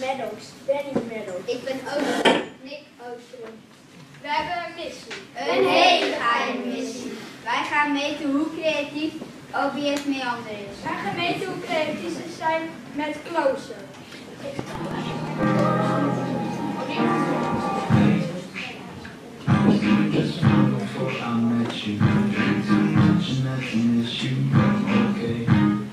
Meadows. Danny Meadows. Ik ben Ooster. Nick Ooster. We hebben een missie. Een hele geheime missie. Wij gaan meten hoe creatief OBS Meander is. Wij gaan meten hoe creatief ze zijn met closer. Just long before I met you, drink too much and nothing is you, okay?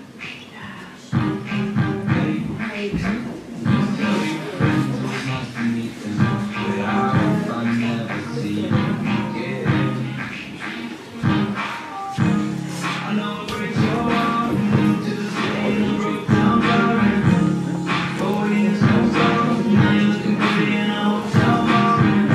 Hey, just tell your friends it's nice to meet them, but I hope I never see you again. I know it breaks your heart to the state of broke down bar. 4 years old, now you're looking pretty in a hotel bar.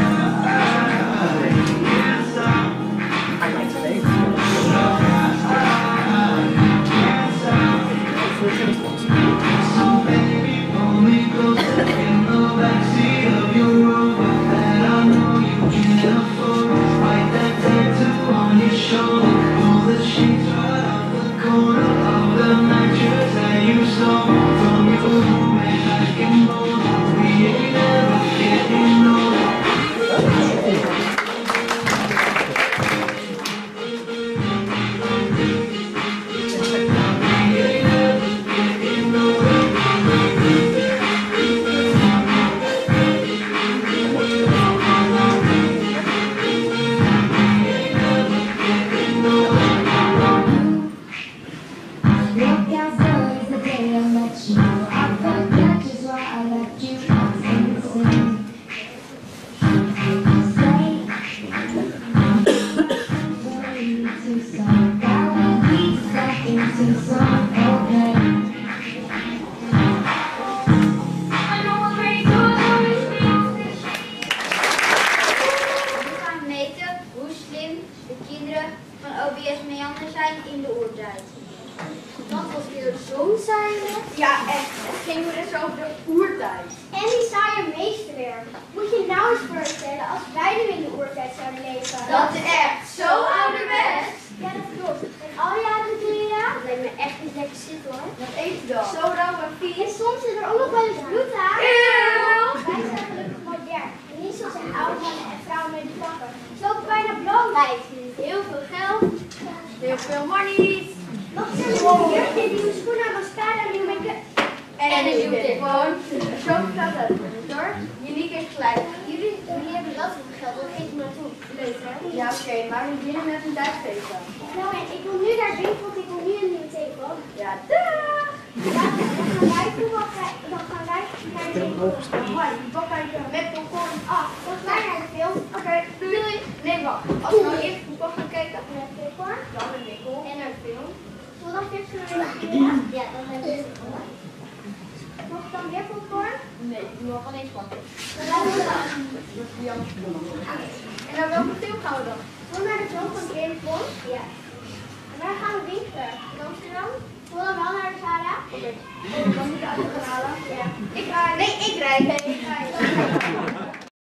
OBS Meander zijn in de oertijd. Dat was weer zo'n saaie. Ja, echt. Het ging dus over de oertijd. En die saaie meesterwerk. Moet je nou eens voorstellen als wij nu in de oertijd zouden leven. Dat is echt zo ouderwets. Ja, dat klopt. En al die oude kleren, dat lijkt me echt niet lekker zitten hoor. Wat eet je dan? Soda of En vies? soms zit er ook nog wel eens bloed aan. Eeuw. Wij zijn gelukkig modern. En niet zoals een oude mannen en vrouwen met die pakken. Ze lopen bijna bloot. Wij verdienen heel veel geld. Heel veel money. Nog een jurkje, een nieuwe schoenen, mascara, een nieuwe make-up. En een nieuwe telefoon. Zo vertelt dat niet hoor. Uniek is gelijk. Jullie hebben wel veel geld, dat geef ik maar toe. Leuk hè? Ja, oké, maar we beginnen met een tijdgeven. Nou en ik wil nu naar de winkel, want ik wil nu een nieuwe telefoon. Ja, dag! Ja, dan gaan wij toe, dan gaan wij naar de winkel. Hoi, wat kan je met popcorn? Ah, dan gaan wij naar de film. Oké, doei! Nee, wacht. Als we nou eerst popcorn gaan kijken, Naar de popcorn. dan een winkel. En naar de film. Zullen we dan chips naar de film? Ja, dan hebben we het gewoon. Nog dan weer popcorn? Nee, ik doe gewoon eens pakken. Dan gaan we dan. Dat is die anders doen. En naar welke film gaan we dan? Zullen we naar de film van James Bond? Ja. En waar gaan we winkelen? In Amsterdam? Zullen we dan wel naar de Zara? Oké, dan moet je uit gaan halen. Ja. Ik rij. Nee, ik rijd. Nee, ik rij.